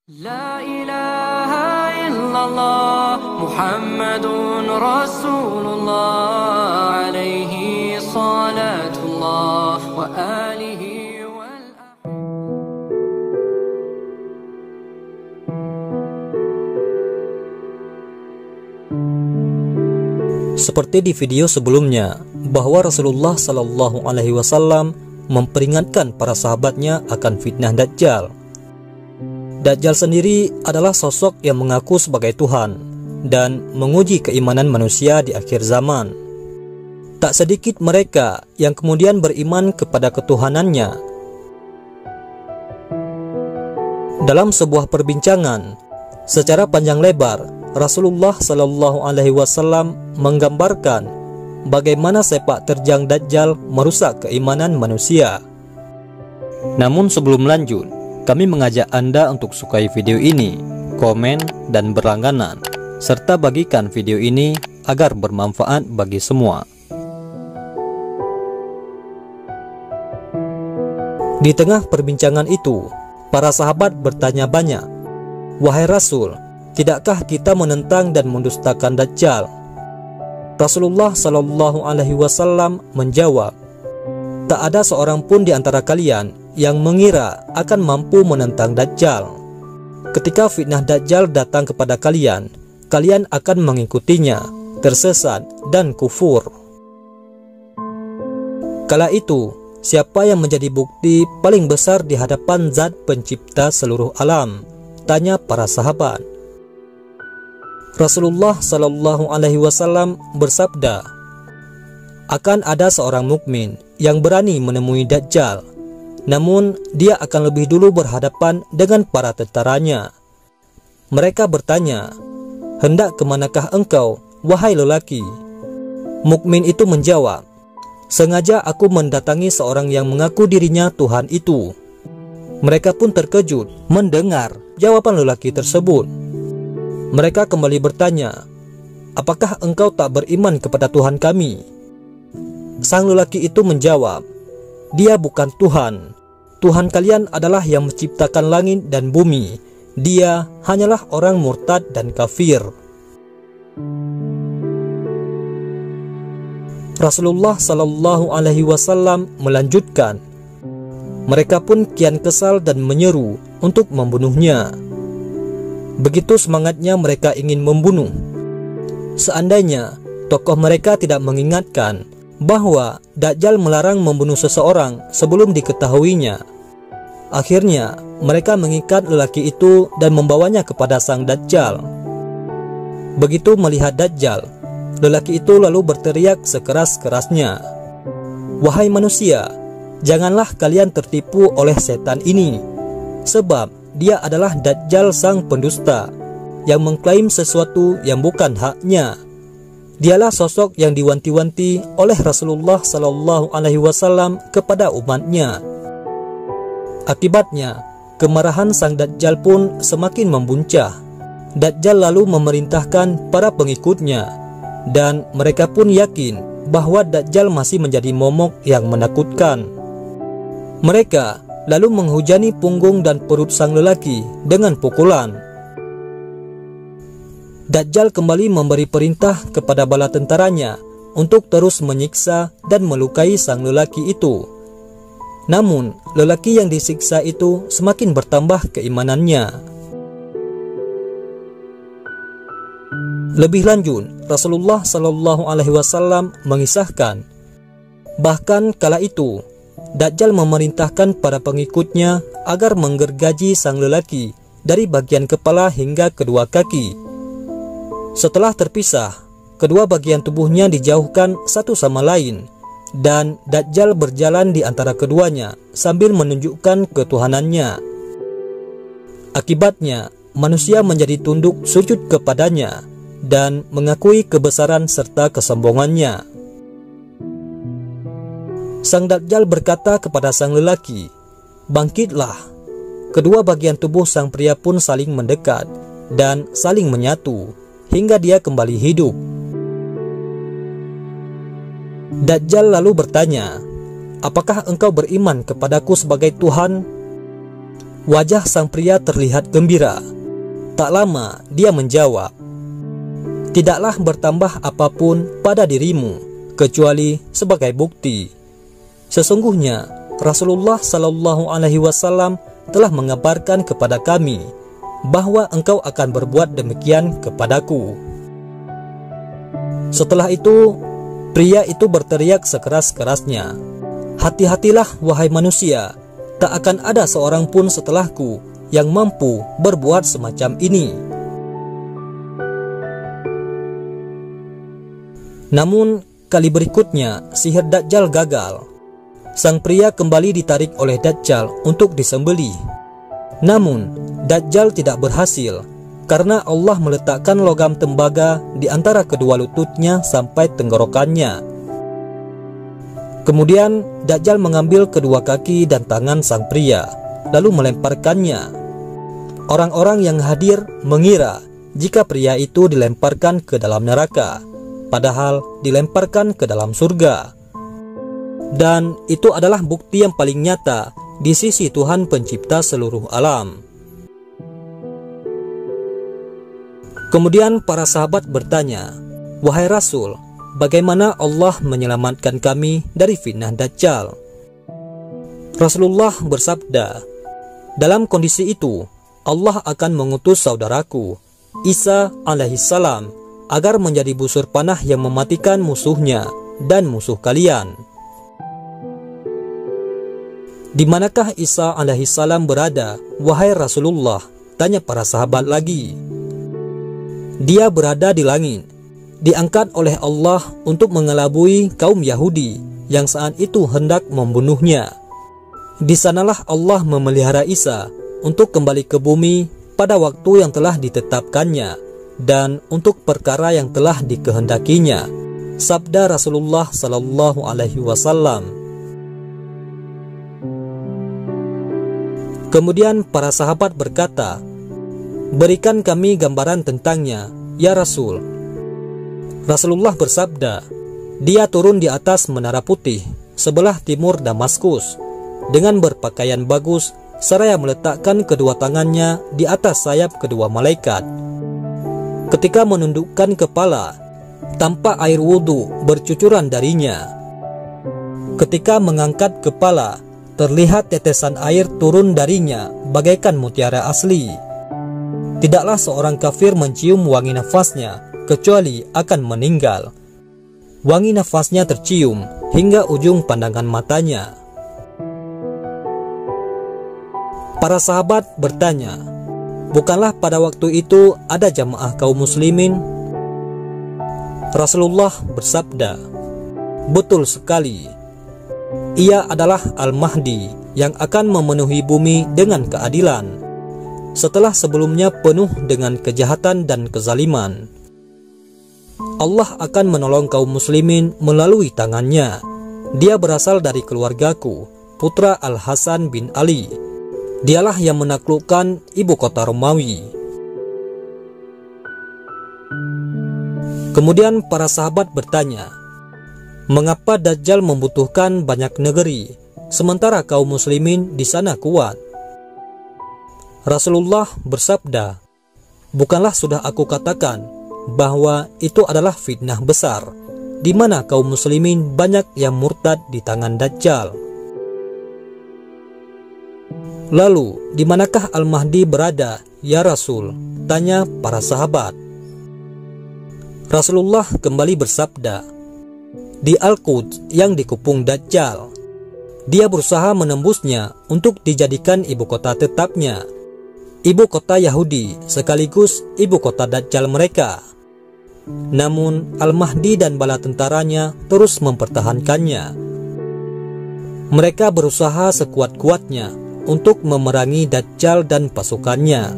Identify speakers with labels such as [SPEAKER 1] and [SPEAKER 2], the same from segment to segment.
[SPEAKER 1] La ilaha illallah Muhammadun Rasulullah alaihi salatullah wa alihi wal
[SPEAKER 2] Seperti di video sebelumnya, bahwa Rasulullah Shallallahu Alaihi Wasallam memperingatkan para sahabatnya akan fitnah Dajjal. Dajjal sendiri adalah sosok yang mengaku sebagai Tuhan dan menguji keimanan manusia di akhir zaman. Tak sedikit mereka yang kemudian beriman kepada ketuhanannya. Dalam sebuah perbincangan secara panjang lebar, Rasulullah Shallallahu Alaihi Wasallam menggambarkan bagaimana sepak terjang Dajjal merusak keimanan manusia. Namun sebelum lanjut, kami mengajak Anda untuk sukai video ini, komen, dan berlangganan, serta bagikan video ini agar bermanfaat bagi semua. Di tengah perbincangan itu, para sahabat bertanya banyak, "Wahai Rasul, tidakkah kita menentang dan mendustakan Dajjal?" Rasulullah Shallallahu Alaihi Wasallam menjawab, "Tak ada seorang pun di antara kalian yang mengira akan mampu menentang Dajjal. Ketika fitnah Dajjal datang kepada kalian, kalian akan mengikutinya, tersesat dan kufur. Kala itu, siapa yang menjadi bukti paling besar di hadapan Zat pencipta seluruh alam?" tanya para sahabat. Rasulullah Shallallahu Alaihi Wasallam bersabda, "Akan ada seorang mukmin yang berani menemui Dajjal, namun dia akan lebih dulu berhadapan dengan para tentaranya. Mereka bertanya, 'Hendak kemanakah engkau, wahai lelaki?' Mukmin itu menjawab, 'Sengaja aku mendatangi seorang yang mengaku dirinya Tuhan itu.' Mereka pun terkejut mendengar jawaban lelaki tersebut. Mereka kembali bertanya, 'Apakah engkau tak beriman kepada Tuhan kami?' Sang lelaki itu menjawab, 'Dia bukan Tuhan. Tuhan kalian adalah yang menciptakan langit dan bumi. Dia hanyalah orang murtad dan kafir.' Rasulullah Shallallahu Alaihi Wasallam melanjutkan, mereka pun kian kesal dan menyeru untuk membunuhnya. Begitu semangatnya mereka ingin membunuh. Seandainya tokoh mereka tidak mengingatkan bahwa Dajjal melarang membunuh seseorang sebelum diketahuinya. Akhirnya mereka mengikat lelaki itu dan membawanya kepada sang Dajjal. Begitu melihat Dajjal, lelaki itu lalu berteriak sekeras-kerasnya, 'Wahai manusia, janganlah kalian tertipu oleh setan ini, sebab dia adalah Dajjal sang pendusta yang mengklaim sesuatu yang bukan haknya. Dialah sosok yang diwanti-wanti oleh Rasulullah Sallallahu Alaihi Wasallam kepada umatnya.' Akibatnya, kemarahan sang Dajjal pun semakin membuncah. Dajjal lalu memerintahkan para pengikutnya, dan mereka pun yakin bahwa Dajjal masih menjadi momok yang menakutkan. Mereka lalu menghujani punggung dan perut sang lelaki dengan pukulan. Dajjal kembali memberi perintah kepada bala tentaranya untuk terus menyiksa dan melukai sang lelaki itu. Namun, lelaki yang disiksa itu semakin bertambah keimanannya. Lebih lanjut, Rasulullah Shallallahu Alaihi Wasallam mengisahkan, bahkan kala itu Dajjal memerintahkan para pengikutnya agar menggergaji sang lelaki dari bagian kepala hingga kedua kaki. Setelah terpisah, kedua bagian tubuhnya dijauhkan satu sama lain, dan Dajjal berjalan di antara keduanya sambil menunjukkan ketuhanannya. Akibatnya, manusia menjadi tunduk sujud kepadanya dan mengakui kebesaran serta kesombongannya. Sang Dajjal berkata kepada sang lelaki, 'Bangkitlah.' Kedua bagian tubuh sang pria pun saling mendekat dan saling menyatu hingga dia kembali hidup. Dajjal lalu bertanya, 'Apakah engkau beriman kepadaku sebagai Tuhan?' Wajah sang pria terlihat gembira. Tak lama dia menjawab, "Tidaklah bertambah apapun pada dirimu kecuali sebagai bukti. Sesungguhnya Rasulullah Shallallahu Alaihi Wasallam telah mengabarkan kepada kami bahwa engkau akan berbuat demikian kepadaku." Setelah itu, pria itu berteriak sekeras-kerasnya, "Hati-hatilah wahai manusia, tak akan ada seorang pun setelahku yang mampu berbuat semacam ini." Namun, kali berikutnya sihir Dajjal gagal. Sang pria kembali ditarik oleh Dajjal untuk disembelih. Namun, Dajjal tidak berhasil karena Allah meletakkan logam tembaga di antara kedua lututnya sampai tenggorokannya. Kemudian Dajjal mengambil kedua kaki dan tangan sang pria, lalu melemparkannya. Orang-orang yang hadir mengira jika pria itu dilemparkan ke dalam neraka, padahal dilemparkan ke dalam surga. Dan itu adalah bukti yang paling nyata di sisi Tuhan pencipta seluruh alam. Kemudian para sahabat bertanya, "Wahai Rasul, bagaimana Allah menyelamatkan kami dari fitnah Dajjal?" Rasulullah bersabda, "Dalam kondisi itu, Allah akan mengutus saudaraku, Isa alaihissalam, agar menjadi busur panah yang mematikan musuhnya dan musuh kalian." "Di manakah Isa alaihissalam berada, wahai Rasulullah?" tanya para sahabat lagi. "Dia berada di langit, diangkat oleh Allah untuk mengelabui kaum Yahudi yang saat itu hendak membunuhnya. Di sanalah Allah memelihara Isa untuk kembali ke bumi pada waktu yang telah ditetapkannya dan untuk perkara yang telah dikehendakinya," sabda Rasulullah Sallallahu Alaihi Wasallam. Kemudian para sahabat berkata, "Berikan kami gambaran tentangnya, ya Rasul." Rasulullah bersabda, "Dia turun di atas menara putih sebelah timur Damaskus dengan berpakaian bagus seraya meletakkan kedua tangannya di atas sayap kedua malaikat. Ketika menundukkan kepala, tampak air wudhu bercucuran darinya. Ketika mengangkat kepala, terlihat tetesan air turun darinya bagaikan mutiara asli. Tidaklah seorang kafir mencium wangi nafasnya kecuali akan meninggal. Wangi nafasnya tercium hingga ujung pandangan matanya." Para sahabat bertanya, "Bukanlah pada waktu itu ada jamaah kaum muslimin?" Rasulullah bersabda, "Betul sekali. Ia adalah Al-Mahdi yang akan memenuhi bumi dengan keadilan, setelah sebelumnya penuh dengan kejahatan dan kezaliman. Allah akan menolong kaum muslimin melalui tangannya. Dia berasal dari keluargaku, putra Al-Hasan bin Ali. Dialah yang menaklukkan ibu kota Romawi." Kemudian para sahabat bertanya, "Mengapa Dajjal membutuhkan banyak negeri, sementara kaum muslimin di sana kuat?" Rasulullah bersabda, "Bukanlah sudah aku katakan bahwa itu adalah fitnah besar, di mana kaum muslimin banyak yang murtad di tangan Dajjal." "Lalu, di manakah Al-Mahdi berada, ya Rasul?" tanya para sahabat. Rasulullah kembali bersabda, "Di Al-Quds yang dikepung Dajjal. Dia berusaha menembusnya untuk dijadikan ibu kota tetapnya, ibu kota Yahudi sekaligus ibu kota Dajjal mereka. Namun Al-Mahdi dan bala tentaranya terus mempertahankannya. Mereka berusaha sekuat-kuatnya untuk memerangi Dajjal dan pasukannya."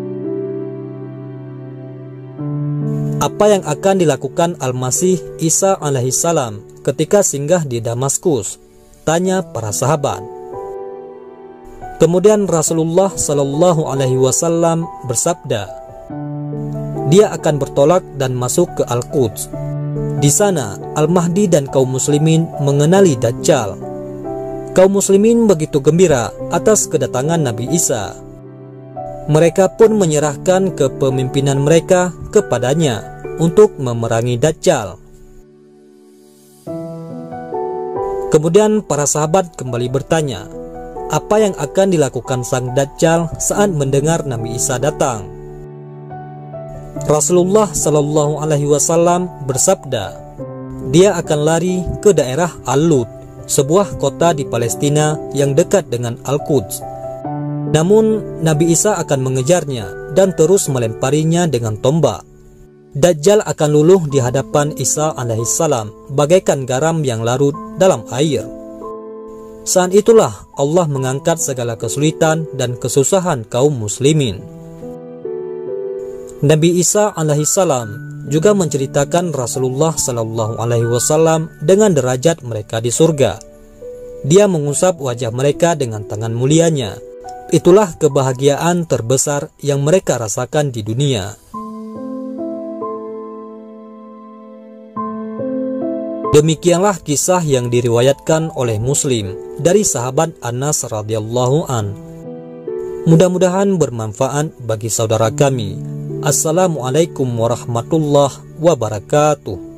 [SPEAKER 2] Apa yang akan dilakukan Al-Masih Isa alaihissalam ketika singgah di Damaskus? Tanya para sahabat. Kemudian Rasulullah Shallallahu Alaihi Wasallam bersabda, "Dia akan bertolak dan masuk ke Al-Quds. Di sana Al-Mahdi dan kaum muslimin mengenali Dajjal. Kaum muslimin begitu gembira atas kedatangan Nabi Isa. Mereka pun menyerahkan kepemimpinan mereka kepadanya untuk memerangi Dajjal. Kemudian para sahabat kembali bertanya, apa yang akan dilakukan sang Dajjal saat mendengar Nabi Isa datang? Rasulullah Shallallahu Alaihi Wasallam bersabda, dia akan lari ke daerah Al-Lut, sebuah kota di Palestina yang dekat dengan Al-Quds. Namun Nabi Isa akan mengejarnya dan terus melemparinya dengan tombak. Dajjal akan luluh di hadapan Isa alaihissalam bagaikan garam yang larut dalam air. Saat itulah Allah mengangkat segala kesulitan dan kesusahan kaum muslimin. Nabi Isa alaihissalam juga menceritakan Rasulullah Shallallahu Alaihi Wasallam dengan derajat mereka di surga. Dia mengusap wajah mereka dengan tangan mulianya. Itulah kebahagiaan terbesar yang mereka rasakan di dunia. Demikianlah kisah yang diriwayatkan oleh Muslim dari sahabat Anas radhiyallahu an. Mudah-mudahan bermanfaat bagi saudara kami. Assalamualaikum warahmatullahi wabarakatuh.